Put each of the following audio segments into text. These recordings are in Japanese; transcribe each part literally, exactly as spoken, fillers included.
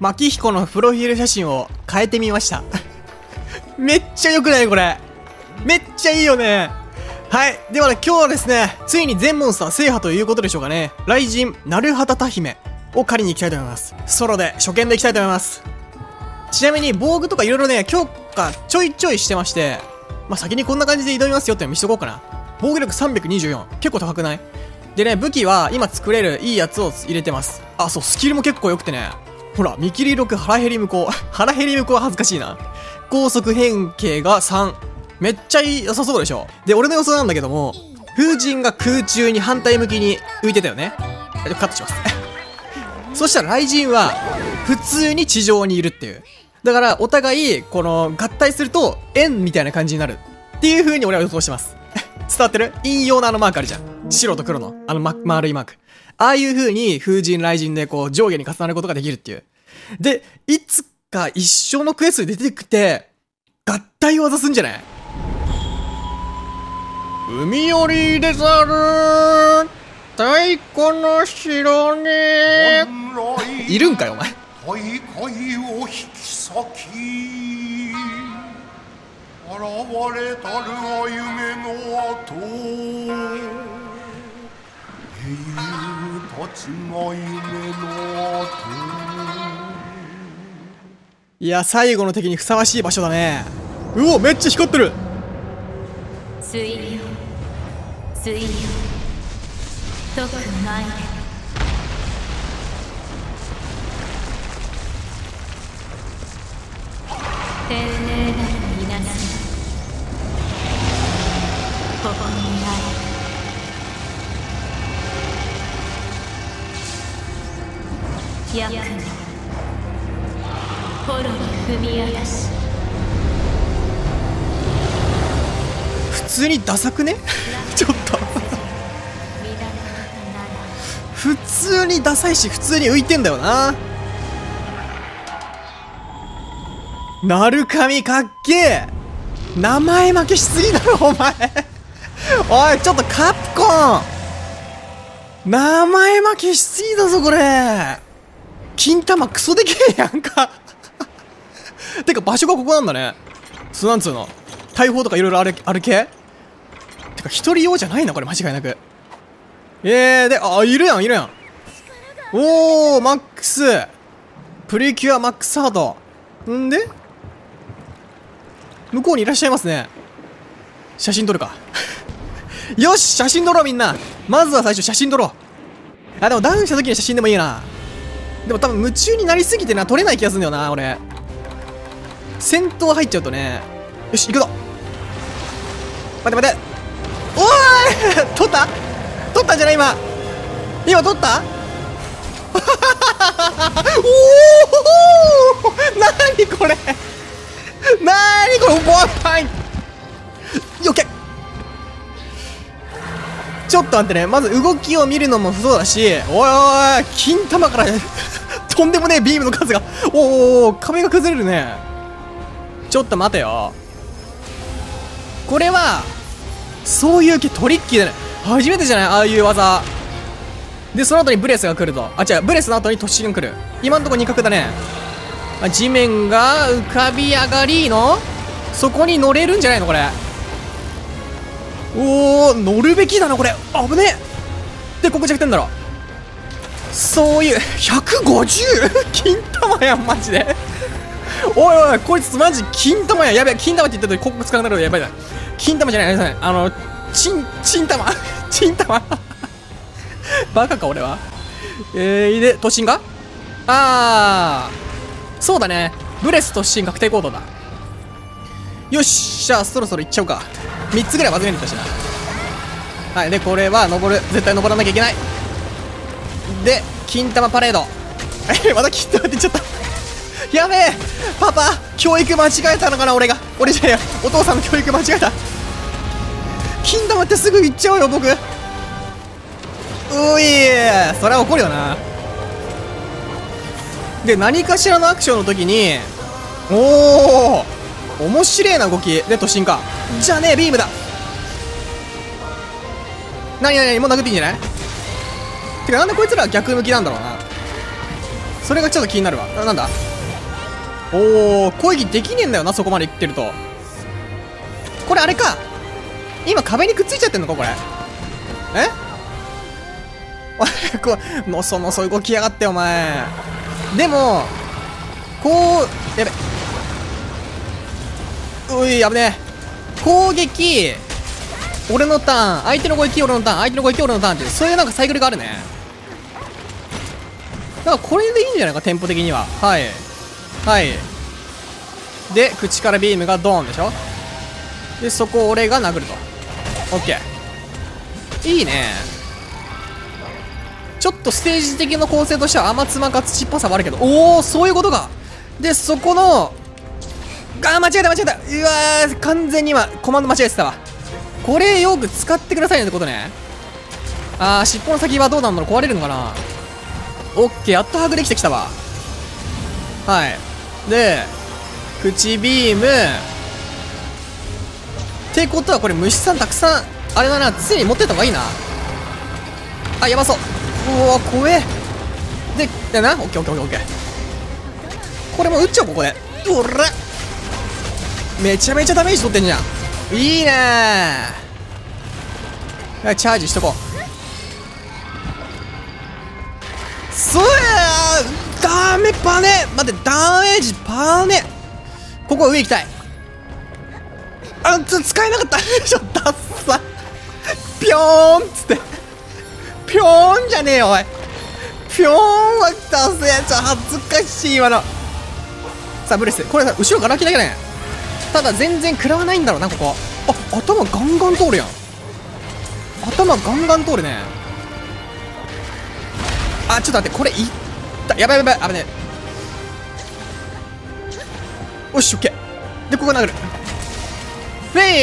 牧彦のプロフィール写真を変えてみましためっちゃ良くないこれ。めっちゃいいよね。はい。ではね、今日はですね、ついに全モンスター制覇ということでしょうかね。雷神、鳴畑多姫を借りに行きたいと思います。ソロで初見で行きたいと思います。ちなみに防具とかいろいろね、強化ちょいちょいしてまして、まあ、先にこんな感じで挑みますよっての見せとこうかな。防御力さんびゃくにじゅうよん。結構高くない？でね、武器は今作れるいいやつを入れてます。あ、そう、スキルも結構良くてね。ほら、見切りろく、腹減り無効。腹減り無効は恥ずかしいな。高速変形がさん。めっちゃ良さそうでしょ。で、俺の予想なんだけども、風神が空中に反対向きに浮いてたよね。カットしますそしたら雷神は普通に地上にいるっていう。だからお互いこの合体すると円みたいな感じになるっていう風に俺は予想してます伝わってる？陰陽のあのマークあるじゃん。白と黒のあの、ま、丸いマーク。ああいう風に風神雷神でこう上下に重なることができるっていう。で、いつか一緒のクエストで出てきて合体を渡すんじゃない？海よりでざる太鼓の城にいるんかよお前。 恋恋を引き裂き現れたるは夢の後英雄たちが夢の後。 いや、最後の敵にふさわしい場所だね。うお、めっちゃ光ってる。 水よ水よ解く前で天霊なる皆様、ここにある役の炎に踏み荒らし。 普通にダサくねちょっと普通にダサいし、普通に浮いてんだよな。なるかみかっけえ。名前負けしすぎだろお前おい、ちょっとカプコン、名前負けしすぎだぞこれ。金玉クソでけえやんかてか場所がここなんだね。そう、なんつうの、大砲とかいろいろあるある系てか一人用じゃないなこれ、間違いなく。えー、で、あ、いるやんいるやん。おー、マックスプリキュアマックスハートんで向こうにいらっしゃいますね。写真撮るかよし、写真撮ろうみんな。まずは最初写真撮ろう。あ、でもダウンした時の写真でもいいな。でも多分夢中になりすぎてな、撮れない気がするんだよな俺。戦闘入っちゃうとね。よし、行くぞ。待て待て、おーい撮った撮ったんじゃない今今撮ったおおなにこれなにこれ、ボアパインよけ。ちょっと待ってね、まず動きを見るのもそうだし、おいおい、金玉からとんでもねえビームの数が、おお、壁が崩れるね。ちょっと待てよ、これはそういう系トリッキーだね。初めてじゃない、ああいう技で。その後にブレスが来ると、あ、違う、ブレスの後に突進が来る。今んとこ二角だね。あ、地面が浮かび上がりのそこに乗れるんじゃないのこれ。おお、乗るべきだなこれ。危ねえ。でここ弱点だろ。そういうひゃくごじゅう金玉やんマジでおいおい、こいつマジ金玉やん。やべえ、金玉って言った時ここ使わなくなる。やばいな。金玉じゃない、あのチンチン玉チン玉バカか俺は。えー、で突進が、あーそうだね、ブレス突進確定行動だ。よし、じゃあそろそろ行っちゃおうか。みっつぐらい忘れてたしな。はい、でこれは登る、絶対登らなきゃいけない。で金玉パレードえまた金玉って言っちゃったやべえ、パパ教育間違えたのかな俺が。俺じゃねえや、お父さんの教育間違えた。金玉ってすぐ行っちゃうよ僕。うい、それは怒るよな。で何かしらのアクションの時に、おお面白いな動きで突進か。じゃあね、ビームだ。なになに、もう殴っていいんじゃない。てかなんでこいつらは逆向きなんだろうな。 それがちょっと気になるわ。な、なんだおお、攻撃できねえんだよな、そこまで行ってると。これあれか、今壁にくっついちゃってんのかこれ。えこうのそのそ動きやがってお前。でもこうやべ、うい、危ねえ。攻撃俺のターン、相手の攻撃俺のターン、相手の攻撃俺のターンっていう、そういうなんかサイクルがあるね。だからこれでいいんじゃないか、テンポ的には。はいはい。で口からビームがドーンでしょ。でそこを俺が殴ると。オッケー、いいね。ちょっとステージ的な構成としては甘妻か土っぽさはあるけど、おお、そういうことか。でそこのあー、間違えた間違えた。うわー、完全に今コマンド間違えてたわ。これよく使ってくださいねってことね。あー、尻尾の先はどうなんだろう、壊れるのかな。オッケー、やっと把握できてきたわ。はい。で口ビームってことは、これ虫さんたくさんあれだな、常に持ってった方がいいな。あ、やばそう。うわ怖え。でだな、オッケーオッケーオッケーオッケー。これも撃っちゃおう、ここで。おら、めちゃめちゃダメージ取ってんじゃん。いいねー。チャージしとこう。そうやー、ダメパネ。待って、ダメージパネ。ここ上行きたい。あっ、使えなかったちょっとダッサ。ピョーンっつって、ピョーンじゃねえよおい。ピョーンはダセえ。ちょ恥ずかしい今の。さあブレス、これさ後ろガラ空きだけね。ただ全然食らわないんだろうなここ。あ、頭ガンガン通るやん。頭ガンガン通るね。あ、ちょっと待って、これいったやばいやばいやばい、危ねえ。よしオッケー。でここ殴る。フェイ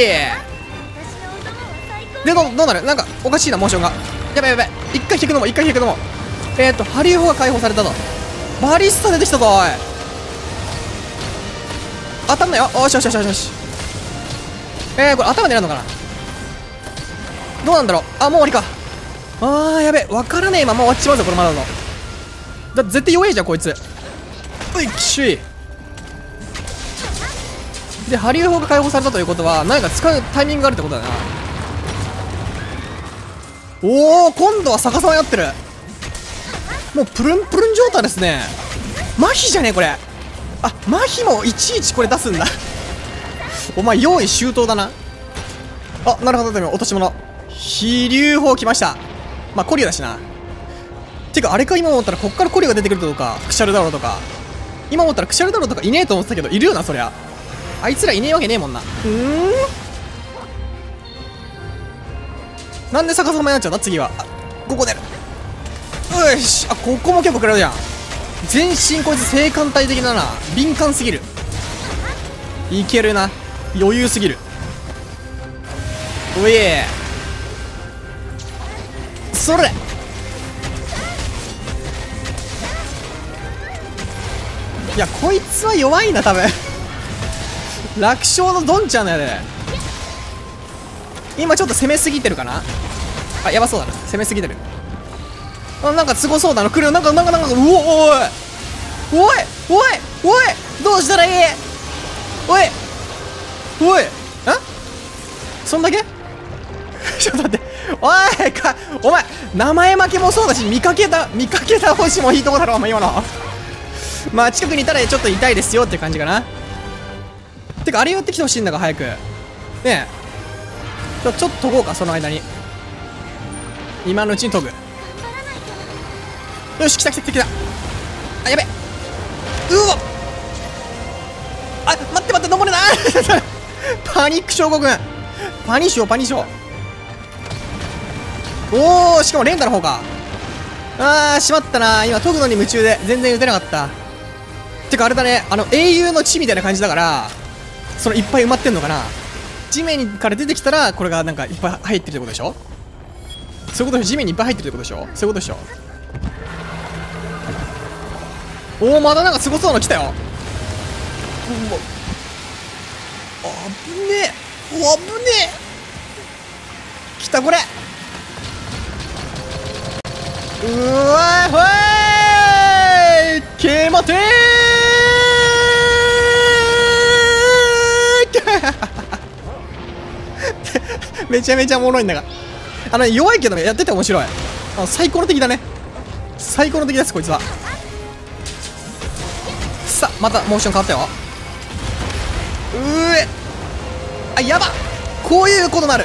で、ど, どうなる。なんかおかしいなモーションが。やばいやばい、一回引くのも一回引くのも。えーっとハリウホが解放されたと。バリスタ出てきたぞおい。当たんないよ。よしよしよしよし。えー、これ頭狙うのかな。どうなんだろう。あ、もう終わりか。あー、やべえ、わからねえ。今もう終わっちまうぞこれ。まだのだ絶対弱えじゃんこいつ。ういっしゅい。でハリウホが解放されたということは何か使うタイミングがあるってことだな。おお、今度は逆さまやってる。もうプルンプルン状態ですね。麻痺じゃねえこれ。あ、麻痺もいちいちこれ出すんだお前用意周到だな。あ、なるほど。でも落とし物飛竜砲来ました。まあコリオだしな。てかあれか、今思ったらこっからコリオが出てくるとかクシャルダロとか。今思ったらクシャルダロとかいねえと思ってたけどいるよなそりゃ。あいつらいねえわけねえもんな。うーん、なんで逆さまになっちゃうんだ次は。あ、ここ出る。よし。あ、ここも結構食らうじゃん。全身こいつ性感帯的だな。敏感すぎる。いけるな、余裕すぎる。おいそれ。いやこいつは弱いな多分楽勝のドンちゃんだよね。今ちょっと攻めすぎてるかな。あ、やばそうだな、攻めすぎてる。あ、なんかすごそうだな、来る。なんかなんかなんか、うお、おいおいおいおい、どうしたらいい。おいおい、あ、そんだけちょっと待って、おいか、お前名前負けもそうだし、見かけた見かけた星もいいとこだろお前今のまあ近くにいたらちょっと痛いですよって感じかな。てかあれやってきてほしいんだが早くねえ。ちょちょっと研ごうかその間に。今のうちに研ぐ。よし、来た来た来た来た。あ、やべ、うわ、あ、待って待って、登れなパニック症候群。パニショーパニショー。おお、しかも連打の方か。あー、しまったな。今研ぐのに夢中で全然打てなかった。てかあれだね、あの英雄の地みたいな感じだから、そのいっぱい埋まってんのかな。地面から出てきたらこれがなんかいっぱい入ってるってことでしょ。そういうことでしょ。地面にいっぱい入ってるってことでしょ。そういうことでしょ。おお、まだなんかすごそうなの来たよ。うわ、あぶねえ、お、あぶねえ、来たこれ。うわー、ほい、け待てーめちゃめちゃおもろいんだが、あの弱いけどね、やってて面白い。あの最高の敵だね。最高の敵ですこいつは。さあまたモーション変わったよ。うえあ、やば、こういうことなる。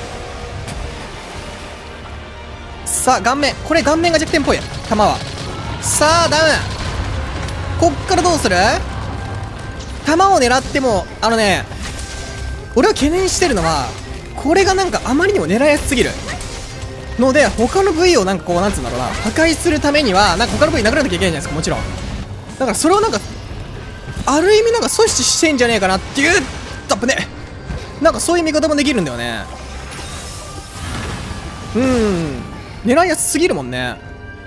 さあ顔面、これ顔面が弱点っぽい弾は。さあダウン、こっからどうする。弾を狙ってもあのね、俺は懸念してるのはこれがなんかあまりにも狙いやすすぎるので、他の部位をなんかこうなんつうんだろうな、破壊するためにはなんか他の部位殴らなきゃいけないじゃないですか、もちろん。だからそれをなんかある意味なんか阻止してんじゃねえかなっていう、あぶね、なんかそういう見方もできるんだよね。うん、狙いやすすぎるもんね。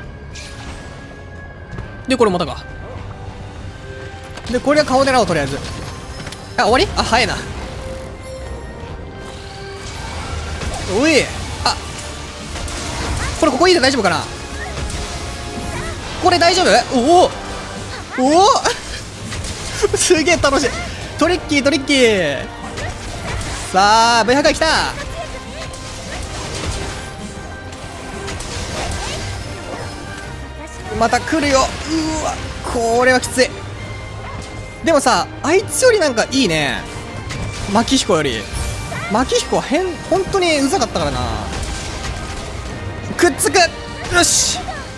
でこれもたか。でこれは顔狙おうとりあえず。あ終わり、あ早いな。おいあ、これここいいで大丈夫かな。これ大丈夫。おおおおすげえ楽しい。トリッキートリッキー。さあ ブイ 破壊きた。また来るよ。うわこれはきつい。でもさあいつよりなんかいいね、牧彦より。牧彦は変本当にうざかったからな。くっつく、よし。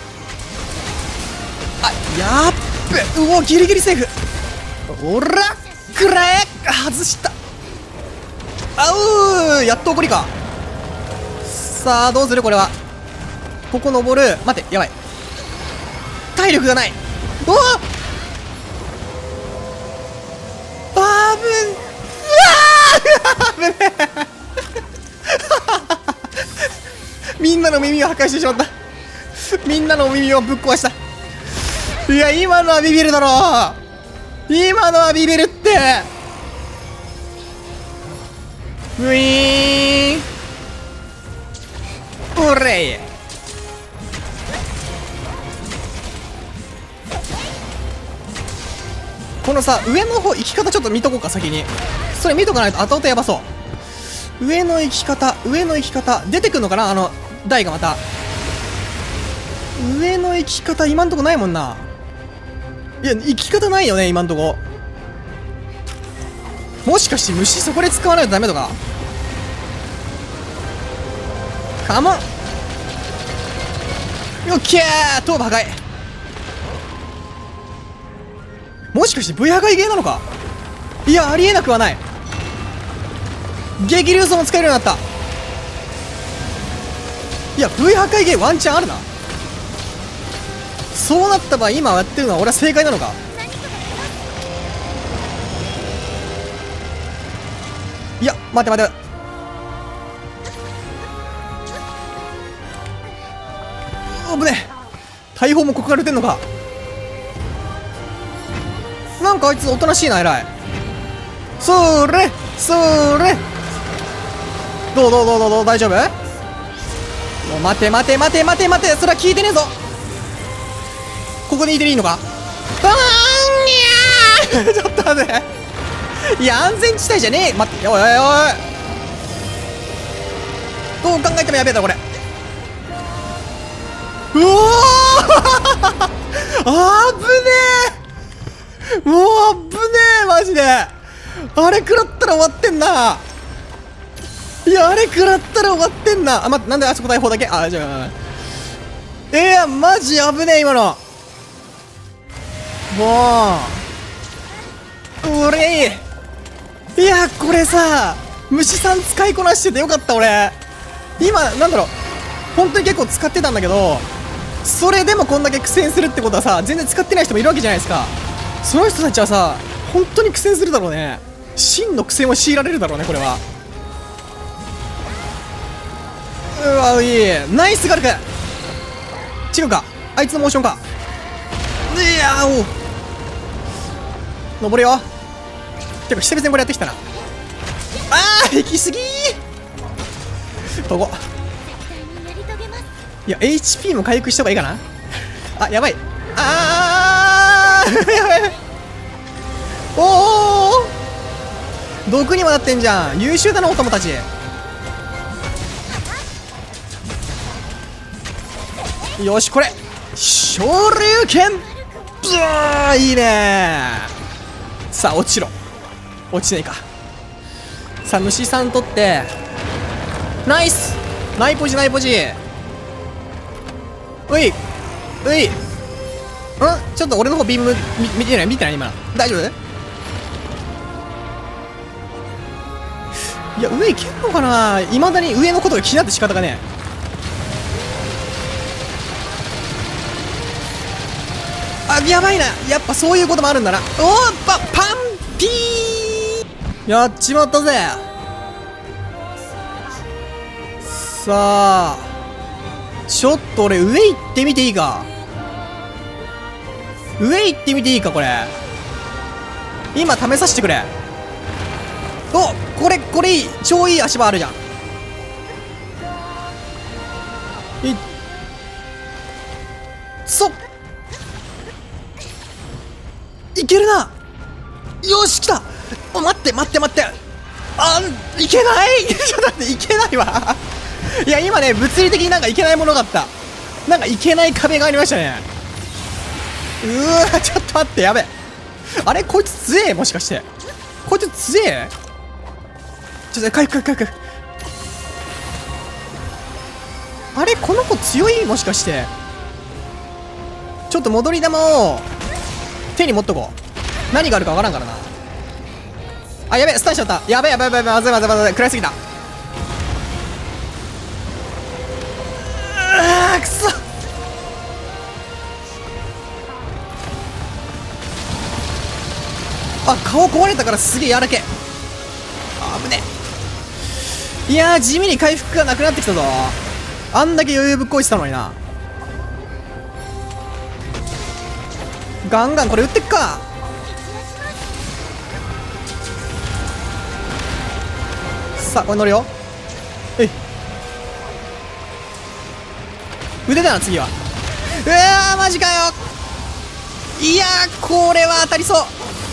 あやっべ、うおギリギリセーフ。おらくらえ、外した。あうーやっと怒りか。さあどうするこれは。ここ登る、待ってやばい、体力がない。おおあぶん、うわー危ねえみんなの耳を破壊してしまった。みんなの耳をぶっ壊した。いや今のはビビるだろう、今のはビビるって。ウィーンおれい。このさ上の方行き方ちょっと見とこうか先に。それ見とかないと後々やばそう。上の行き方、上の行き方出てくんのかな、あの台がまた。上の行き方今んとこないもんな。いや行き方ないよね今んとこ。もしかして虫そこで使わないとダメとか。カモン、オッケー、頭部破壊。もしかして ブイ 破壊ゲーなのか。いやありえなくはない。激流層も使えるようになった。いや ブイ 破壊ゲーワンチャンあるな。そうなった場合今やってるのは俺は正解なのか。いや待て待て、危ねえ、大砲もここから出てんのか。なんかあいつおとなしいな、偉い。それそれ、どうどうどうどうどう、大丈夫。もう待て待て待て待て待て、それは聞いてねえぞ。ここでいていいのか。あーんにゃーちょっと待って、いや安全地帯じゃねえ。待って、おいおいおい、どう考えてもやべえだろこれ。うおーあぶねえ、もうあぶねえマジで。あれ食らったら終わってんな。いやあれ食らったら終わってんな。あ待って、なんであそこ大砲だけ。あじゃあえー、やマジ危ねえ今の。もう俺いやこれさ虫さん使いこなしててよかった。俺今なんだろう本当に結構使ってたんだけど、それでもこんだけ苦戦するってことはさ全然使ってない人もいるわけじゃないですか。その人たちはさ本当に苦戦するだろうね。真の苦戦を強いられるだろうねこれは。うわいいナイスガルク。違うかあいつのモーションか。いやーおう登るよ。てか久々にこれやってきたな。あー行き過ぎーここ。いや エイチピー も回復した方がいいかなあやばい。あおお毒にもなってんじゃん。優秀だなお友達。よしこれ昇竜拳ブーいいね。さあ落ちろ。落ちないか。さあ虫さん取ってナイスナイポジナイポジ。ういういんちょっと俺の方ビーム見見てない見てない今の大丈夫？いや上いけるのかな。いまだに上のことが気になって仕方がねえ。あやばいな。やっぱそういうこともあるんだな。おーパパンピーやっちまったぜ。さあちょっと俺上行ってみていいか。上行ってみていいか。これ今試させてくれ。おこれこれいい超いい足場あるじゃん。いっそっいけるな。よし来た。お待って待って待ってあいけないちょっと待っていけないわいや今ね物理的になんかいけないものがあった。なんかいけない壁がありましたね。うーわちょっと待ってやべえ。あれこいつ強えもしかして。こいつ強え。ちょっと回復回復回復。あれこの子強いもしかして。ちょっと戻り玉を手に持っとこう。何があるかわからんからな。あやべえスタンしちゃった。やべえやべえやべえまずいまずいまずい食らいすぎた。あーくそ。あ顔壊れたからすげえやらけ。あぶね。いやー地味に回復がなくなってきたぞ。あんだけ余裕ぶっこいてたのにな。ガンガンこれ打ってっか。さあこれ乗るよ。えい腕だな次は。うわーマジかよ。いやーこれは当たりそう。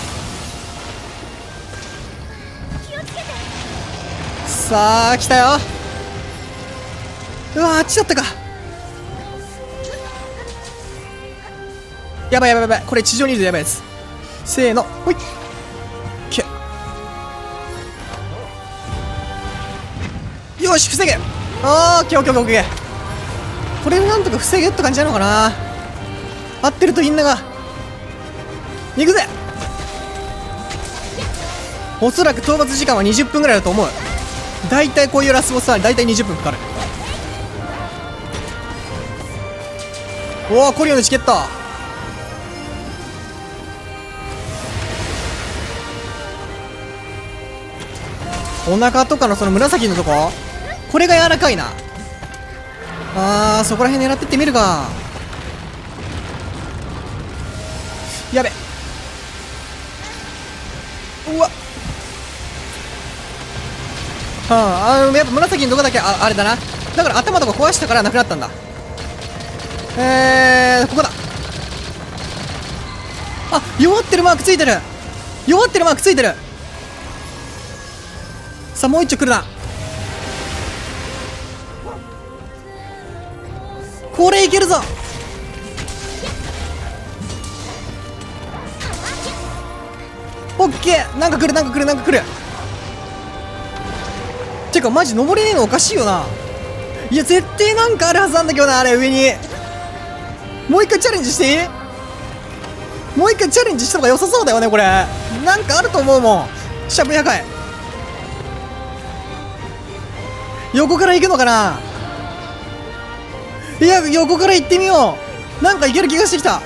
さあ来たよ。うわーあっちだったか。やばいやばいやばいこれ地上にいるとやばいやつ。せーのほいけよし防げ。あーオッケーオッケーオッケー。これなんとか防げって感じなのかな。合ってるといいんだが。行くぜ。おそらく討伐時間はにじゅっぷんぐらいだと思う。だいたいこういうラスボスはだいたいにじゅっぷんかかる。おおコリオのチケット。お腹とかのその紫のとここれが柔らかいな。あーそこら辺狙ってってみるか。やべうわはあ、あのやっぱ紫のとこだけ あ, あれだな。だから頭とか壊したからなくなったんだ。えーここだ。あ弱ってるマークついてる。弱ってるマークついてる。さあもう一丁来るな。これいけるぞ。オッケーなんか来るなんか来るなんか来る。てかマジ登れねえのおかしいよな。いや絶対なんかあるはずなんだけどな。あれ上にもう一回チャレンジしていい？もう一回チャレンジした方が良さそうだよねこれ。なんかあると思うもん。しゃぶやかい。横から行くのかな。いや横から行ってみよう。なんか行ける気がしてきた。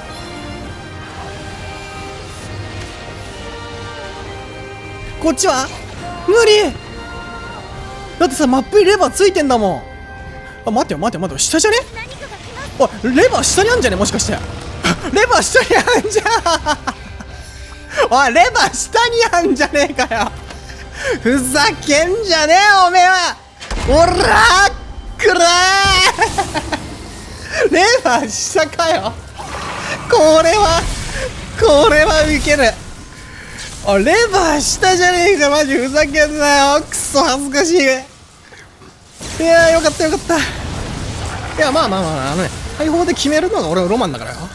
こっちは無理だってさマップにレバーついてんだもん。あ待ってよ待ってよ待ってよ下じゃね。おいレバー下にあんじゃねもしかしてレバー下にあんじゃんおいレバー下にあんじゃねえかよふざけんじゃねえおめえは。おらーくらーレバー下かよ。これはここれはウケる。あ、レバー下じゃねえか。マジふざけんなよ。くそ恥ずかしい。いやー、よかったよかった。いや、まあまあまあ、あのね、大砲で決めるのが俺のロマンだからよ。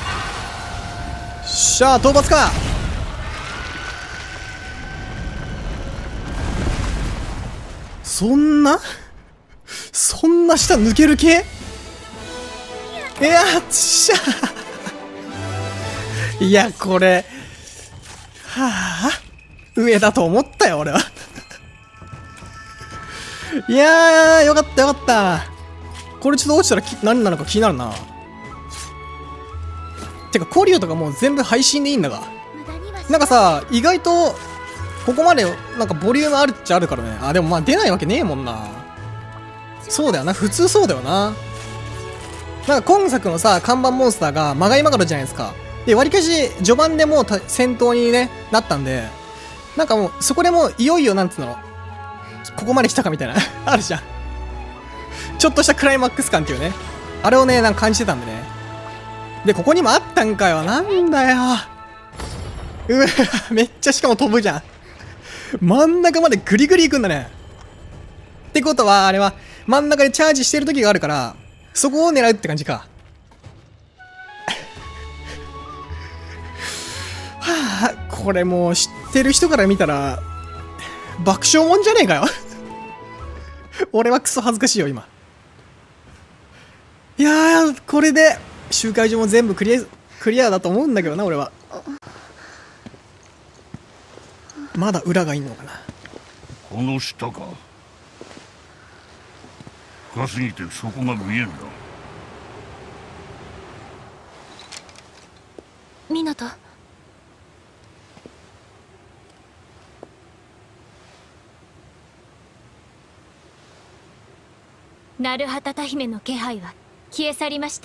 しゃあ、討伐か。そんなそんな下抜ける系。いやっしゃいや、これはあ、上だと思ったよ俺は。いやー、よかったよかった。これちょっと落ちたらき何なのか気になるな。てかコリオとかもう全部配信でいいんだが、なんかさ、意外とここまでなんかボリュームあるっちゃあるからね。あ、でもまあ出ないわけねえもんな。そうだよな、普通そうだよな。なんか今作のさ、看板モンスターがマガイマガロじゃないですか。で、わりかし序盤でもう戦闘に、ね、なったんで、なんかもうそこでもういよいよなんつうの、ここまで来たかみたいなあるじゃん。ちょっとしたクライマックス感っていうね、あれをね、なんか感じてたんでね。で、ここにもあったんかよ。なんだよ。うわ、めっちゃしかも飛ぶじゃん。真ん中までグリグリ行くんだね。ってことは、あれは真ん中でチャージしてる時があるから、そこを狙うって感じか。はあ、これもう知ってる人から見たら爆笑もんじゃねえかよ。俺はクソ恥ずかしいよ今。いやー、これで集会所も全部クリアクリアだと思うんだけどな俺は。まだ裏がいんのかな。 この下か。深すぎてそこが見えんだ。 ミナト、ナルハタタ姫の気配は消え去りました。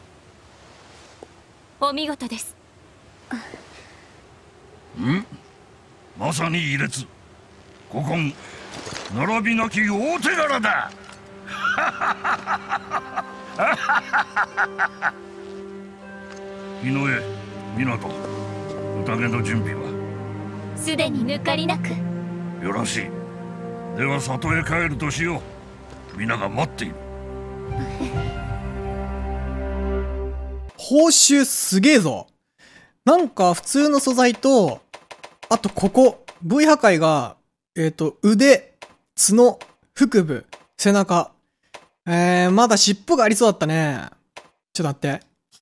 お見事です。 ん？まさに異列。古今並びなき大手柄だ。日の絵、港、宴の準備はすでに抜かりなく。 よろしい。では里へ帰るとしよう。皆が待っている。 報酬すげえぞ。なんか普通の素材と、あとここ V 破壊がえっと腕、角、腹部、背中。えー、まだ尻尾がありそうだったね。ちょっと待って。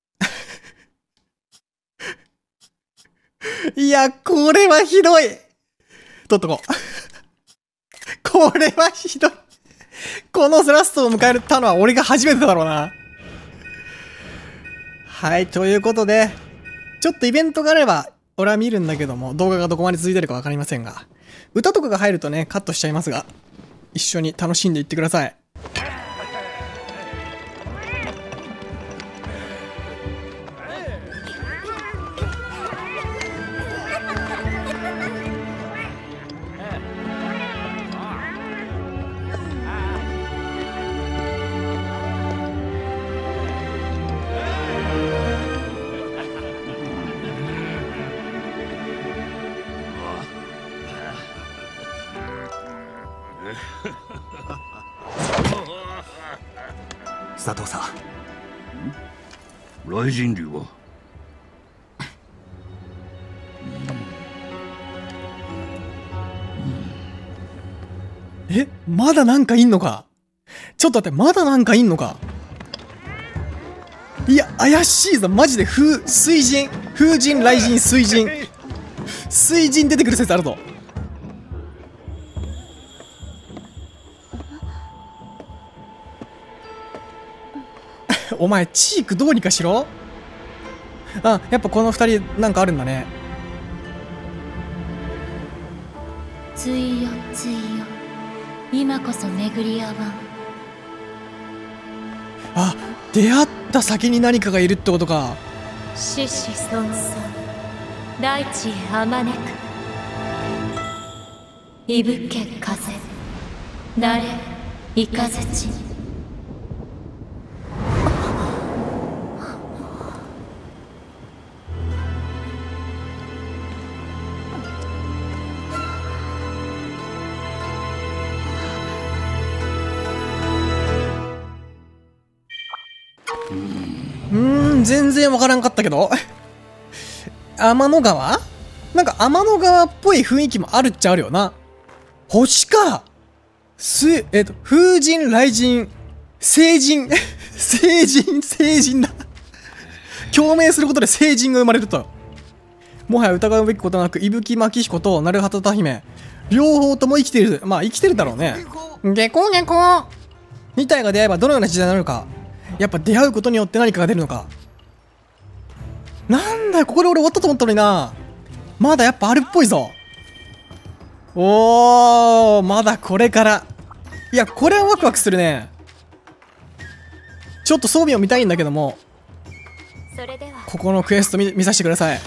いや、これはひどい。取っとこう。これはひどい。このラストを迎えたのは俺が初めてだろうな。はい、ということで、ちょっとイベントがあれば、俺は見るんだけども、動画がどこまで続いてるかわかりませんが、歌とかが入るとね、カットしちゃいますが、一緒に楽しんでいってください。 佐藤さん、 雷神竜はえ、まだなんかいんのか。ちょっと待って、まだなんかいんのか。いや、怪しいぞ、マジで。風、水神、風神、雷神、水神。水神出てくる説あるぞ。お前、チークどうにかしろ。あ、やっぱこの二人なんかあるんだね。 ついよついよ、今こそ巡り合わん。 あ、出会った先に何かがいるってことか。 獅子孫孫、大地へあまねく。いぶけ風、なれいかずち。 ーん、全然わからんかったけど。天の川なんか天の川っぽい雰囲気もあるっちゃあるよな。星かす、えっと、風神、雷神、聖人、聖人、聖人だ。共鳴することで聖人が生まれると。もはや疑うべきことなく、伊吹真紀彦と鳴畑田姫、両方とも生きている。まあ生きてるだろうね。ゲコゲコに体が出会えばどのような時代になるのか。やっぱ出会うことによって何かが出るのか。なんだよ、ここで俺終わったと思ったのにな。まだやっぱあるっぽいぞ。おー、まだこれから。いや、これはワクワクするね。ちょっと装備を見たいんだけども、 それではここのクエスト 見, 見させてください。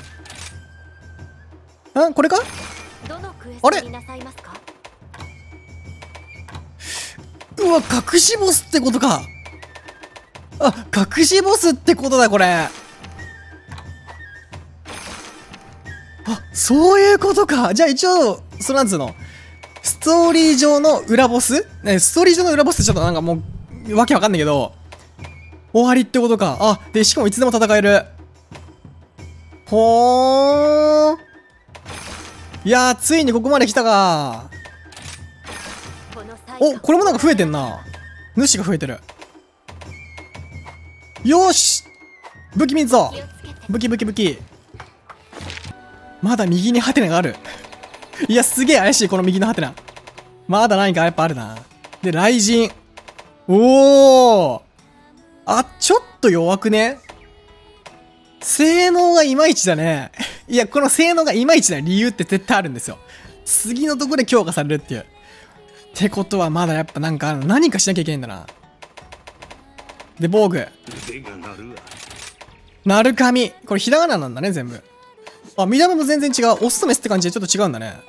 あ、これか？ どのクエスあれトになさいますか？ うわ、隠しボスってことか。あ、隠しボスってことだ、これ。あ、そういうことか。じゃあ一応、そのなんつうの、ストーリー上の裏ボスね、ストーリー上の裏ボスってちょっとなんかもう、わけわかんないけど、終わりってことか。あ、で、しかもいつでも戦える。ほーん。いやー、ついにここまで来たか。お、これもなんか増えてんな。主が増えてる。よーし武器見んぞ。武器武器武器。まだ右にハテナがある。いや、すげえ怪しい、この右のハテナ。まだ何かやっぱあるな。で、雷神。おー。あ、ちょっと弱くね？性能がいまいちだね。いや、この性能がいまいちな理由って絶対あるんですよ。次のとこで強化されるっていう。ってことはまだやっぱなんか何かしなきゃいけないんだな。で、防具。なるかみ。これひらがななんだね、全部。あ、見た目も全然違う。オスとメスって感じでちょっと違うんだね。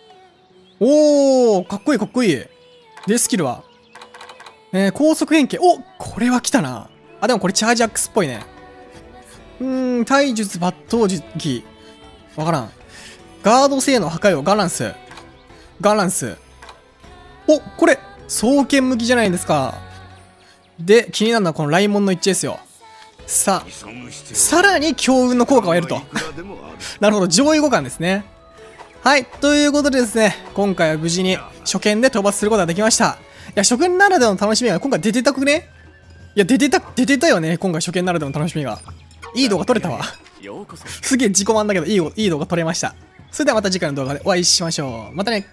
おー、かっこいいかっこいい。で、スキルはえー、高速変形。お、これは来たな。あ、でもこれチャージアックスっぽいね。うーん、体術、抜刀術技。わからん。ガード性能、破壊王、ガランス。ガランス。お、これ、双剣向きじゃないですか。で、気になるのはこの雷門の一致ですよ。さあ、さらに強運の効果を得ると。なるほど、上位互換ですね。はい、ということでですね、今回は無事に初見で討伐することができました。いや、初見ならではの楽しみが今回出てたくね？いや、出てた、出てたよね、今回初見ならではの楽しみが。いい動画撮れたわ。すげえ自己満だけど、いい、いい動画撮れました。それではまた次回の動画でお会いしましょう。またね。